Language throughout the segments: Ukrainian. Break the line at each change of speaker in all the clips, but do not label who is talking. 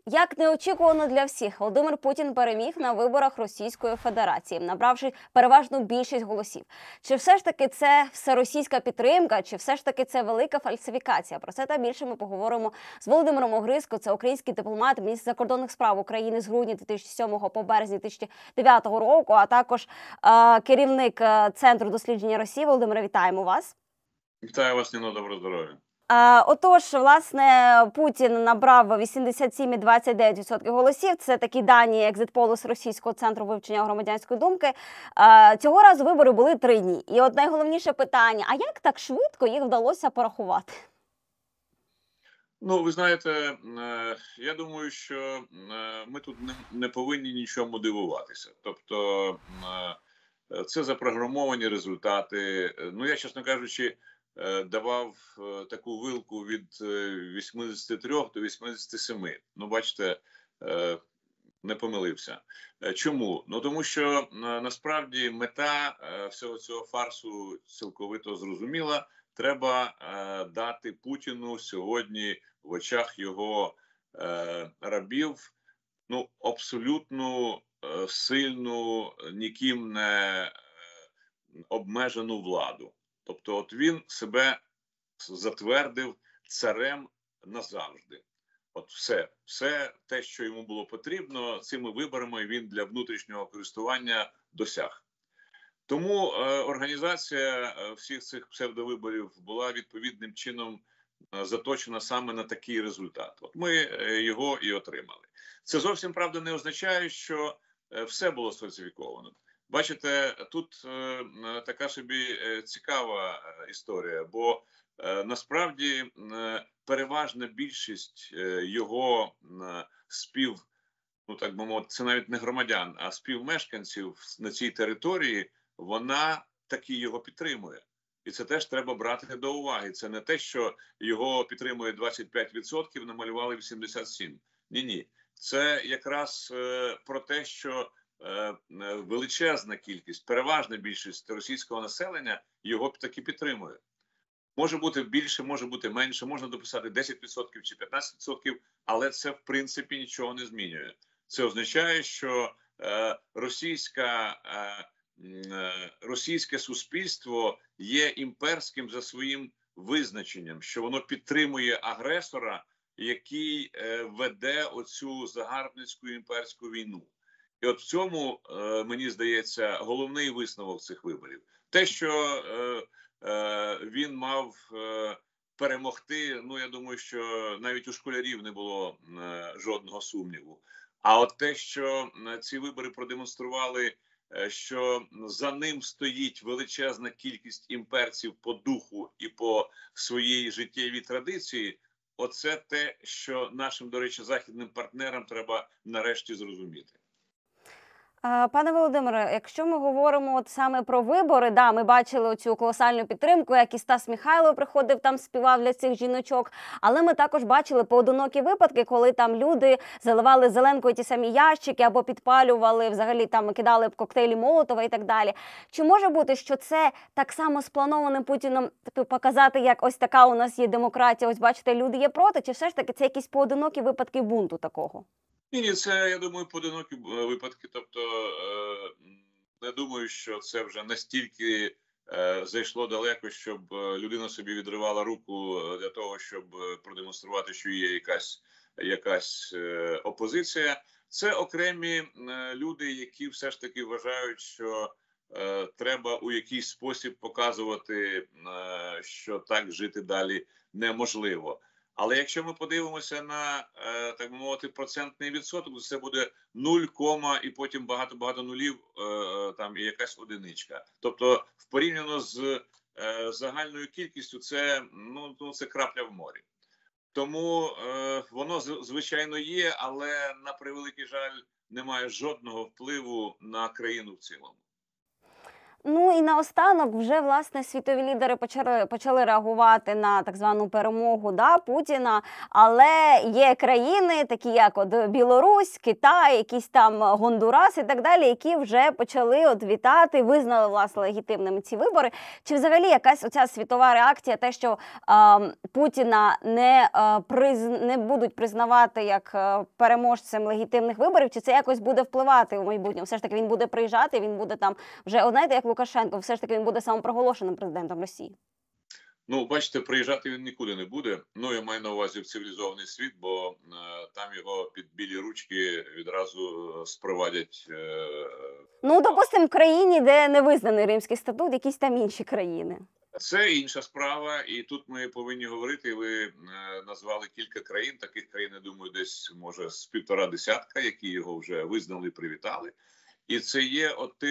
Як неочікувано для всіх, Володимир Путін переміг на виборах Російської Федерації, набравши переважну більшість голосів. Чи все ж таки це всеросійська підтримка, чи все ж таки це велика фальсифікація? Про це та більше ми поговоримо з Володимиром Огризко. Це український дипломат, міністр закордонних справ України з грудня 2007 по березень 2009 року, а також керівник Центру дослідження Росії. Володимире, вітаємо вас.
Вітаю вас, Ніно, доброго здоров'я.
Отож, власне, Путін набрав 87,29% голосів. Це такі дані екзитполу з Російського центру вивчення громадянської думки. Цього разу вибори були 3 дні. І от найголовніше питання, а як так швидко їх вдалося порахувати?
Ну, ви знаєте, я думаю, що ми тут не повинні нічому дивуватися. Тобто, це запрограмовані результати. Ну, я, чесно кажучи, давав таку вилку від 83 до 87. Ну, бачите, не помилився. Чому? Ну, тому що насправді мета всього цього фарсу цілковито зрозуміла. Треба дати Путіну сьогодні в очах його рабів ну, абсолютну сильну, ніким не обмежену владу. Тобто от він себе затвердив царем назавжди. От все те, що йому було потрібно, цими виборами він для внутрішнього користування досяг. Тому організація всіх цих псевдовиборів була відповідним чином заточена саме на такий результат. От ми його і отримали. Це зовсім, правда, не означає, що все було сфальсифіковано. Бачите, тут така собі цікава історія, бо насправді переважна більшість його ну так би мовити, це навіть не громадян, а співмешканців на цій території, вона таки його підтримує. І це теж треба брати до уваги. Це не те, що його підтримує 25%, намалювали 87%. Ні-ні. Це якраз про те, що величезна кількість, переважна більшість російського населення його таки підтримує. Може бути більше, може бути менше, можна дописати 10% чи 15%, але це в принципі нічого не змінює. Це означає, що російське суспільство є імперським за своїм визначенням, що воно підтримує агресора, який веде оцю загарбницьку імперську війну. І от в цьому, мені здається, головний висновок цих виборів. Те, що він мав перемогти, ну, я думаю, що навіть у школярів не було жодного сумніву. А от те, що ці вибори продемонстрували, що за ним стоїть величезна кількість імперців по духу і по своїй життєвій традиції, оце те, що нашим, до речі, західним партнерам треба нарешті зрозуміти.
Пане Володимире, якщо ми говоримо от саме про вибори, да, ми бачили цю колосальну підтримку, як і Стас Михайлов приходив, там співав для цих жіночок, але ми також бачили поодинокі випадки, коли там люди заливали зеленкою ті самі ящики або підпалювали, взагалі там кидали коктейлі Молотова і так далі. Чи може бути, що це так само сплановане Путіном показати, як ось така у нас є демократія, ось бачите, люди є проти, чи все ж таки це якісь поодинокі випадки бунту такого?
Ні, це, я думаю, поодинокі випадки. Тобто, не думаю, що це вже настільки зайшло далеко, щоб людина собі відривала руку для того, щоб продемонструвати, що є якась опозиція. Це окремі люди, які все ж таки вважають, що треба у якийсь спосіб показувати, що так жити далі неможливо. Але якщо ми подивимося на, так би мовити, процентний відсоток, то це буде 0, і потім багато-багато нулів, там і якась одиничка. Тобто, порівняно з загальною кількістю, це, ну, це крапля в морі. Тому воно, звичайно, є, але, на превеликий жаль, немає жодного впливу на країну в цілому.
Ну і наостанок вже власне світові лідери почали реагувати на так звану перемогу Путіна. Але є країни, такі як от Білорусь, Китай, якісь там Гондурас і так далі, які вже почали от вітати, визнали власне легітимними ці вибори. Чи взагалі якась оця світова реакція, те, що Путіна не будуть признавати як переможцем легітимних виборів, чи це якось буде впливати у майбутньому? Все ж таки він буде приїжджати, він буде там вже, знаєте, як Лукашенко, все ж таки він буде самопроголошеним президентом Росії.
Ну, бачите, приїжджати він нікуди не буде. Ну, я маю на увазі в цивілізований світ, бо там його під білі ручки відразу спровадять.
Ну, допустимо, в країні, де не визнаний Римський статут, якісь там інші країни.
Це інша справа, і тут ми повинні говорити. Ви назвали кілька країн. Таких країн, я думаю, десь може з 1,5 десятка, які його вже визнали, привітали. І це є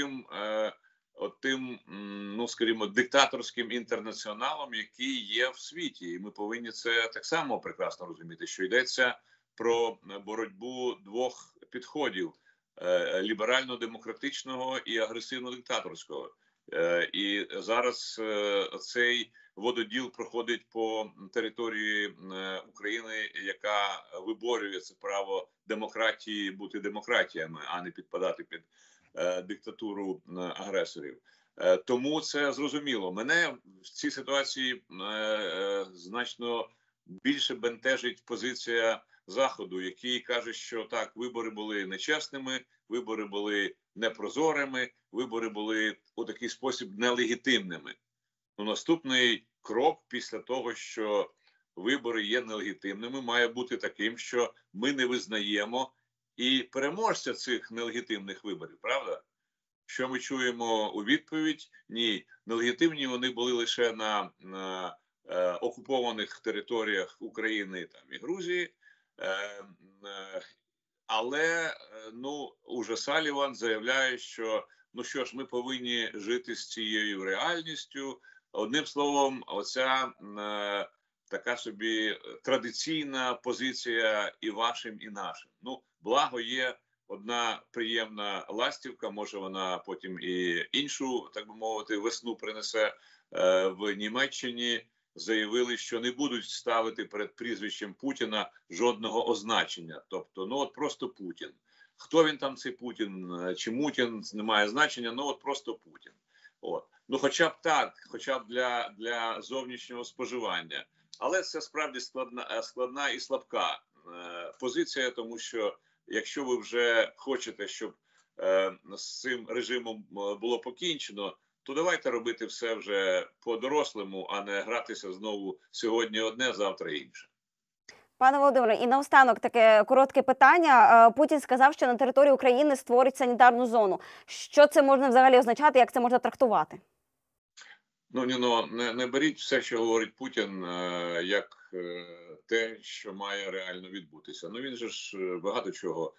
отим, ну, скажімо, диктаторським інтернаціоналом, який є в світі. І ми повинні це так само прекрасно розуміти, що йдеться про боротьбу двох підходів: ліберально-демократичного і агресивно-диктаторського. І зараз цей вододіл проходить по території України, яка виборює це право демократії бути демократіями, а не підпадати під диктатуру агресорів. Тому це зрозуміло. Мене в цій ситуації значно більше бентежить позиція Заходу, який каже, що так, вибори були нечесними, вибори були непрозорими, вибори були у такий спосіб нелегітимними. Ну, наступний крок після того, що вибори є нелегітимними, має бути таким, що ми не визнаємо і переможця цих нелегітимних виборів, правда? Що ми чуємо у відповідь? Ні, нелегітимні вони були лише на окупованих територіях України там, і Грузії. Але, ну, уже Саліван заявляє, що, ну що ж, ми повинні жити з цією реальністю. Одним словом, оця така собі традиційна позиція і вашим, і нашим. Ну, благо є одна приємна ластівка, може вона потім і іншу, так би мовити, весну принесе. В Німеччині заявили, що не будуть ставити перед прізвищем Путіна жодного означення. Тобто, ну от просто Путін. Хто він там, цей Путін, чи Мутін, не має значення, ну от просто Путін. От. Ну хоча б так, хоча б для зовнішнього споживання. Але це справді складна і слабка позиція, тому що якщо ви вже хочете, щоб з цим режимом було покінчено, то давайте робити все вже по-дорослому, а не гратися знову сьогодні одне, завтра інше.
Пане Володимире, і наостанок таке коротке питання. Путін сказав, що на території України створить санітарну зону. Що це можна взагалі означати, як це можна трактувати?
Ну, Ніно, не беріть все, що говорить Путін, як те, що має реально відбутися. Ну, він же ж багато чого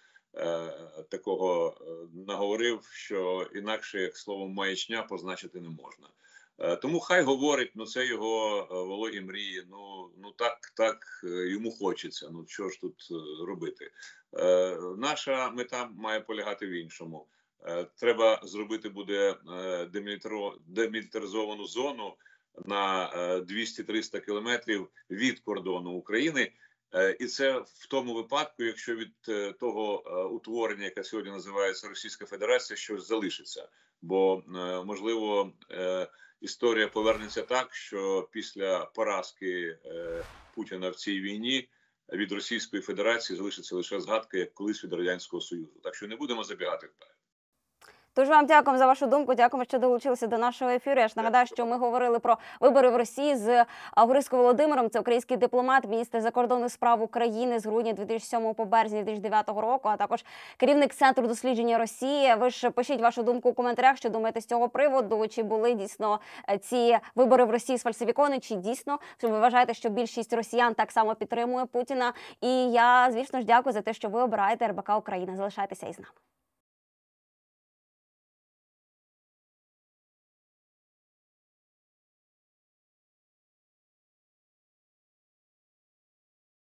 такого наговорив, що інакше, як словом маячня, позначити не можна. Тому хай говорить, ну це його вологі мрії, ну так йому хочеться, ну що ж тут робити. Наша мета має полягати в іншому. Треба зробити буде демілітаризовану зону на 200-300 кілометрів від кордону України. І це в тому випадку, якщо від того утворення, яке сьогодні називається Російська Федерація, щось залишиться. Бо, можливо, історія повернеться так, що після поразки Путіна в цій війні від Російської Федерації залишиться лише згадка, як колись від Радянського Союзу. Так що не будемо забігати вперед.
Дуже вам дякуємо за вашу думку, дякуємо, що долучилися до нашого ефіру. Я ж нагадаю, що ми говорили про вибори в Росії з Грицько Володимиром. Це український дипломат, міністр закордонних справ України з грудня 2007 по березень 2009 року, а також керівник Центру дослідження Росії. Ви ж пишіть вашу думку у коментарях, що думаєте з цього приводу, чи були дійсно ці вибори в Росії сфальсифіковані, чи дійсно ви вважаєте, що більшість росіян так само підтримує Путіна. І я, звісно ж, дякую за те, що ви обираєте РБК Україна. Залишайтеся із нами.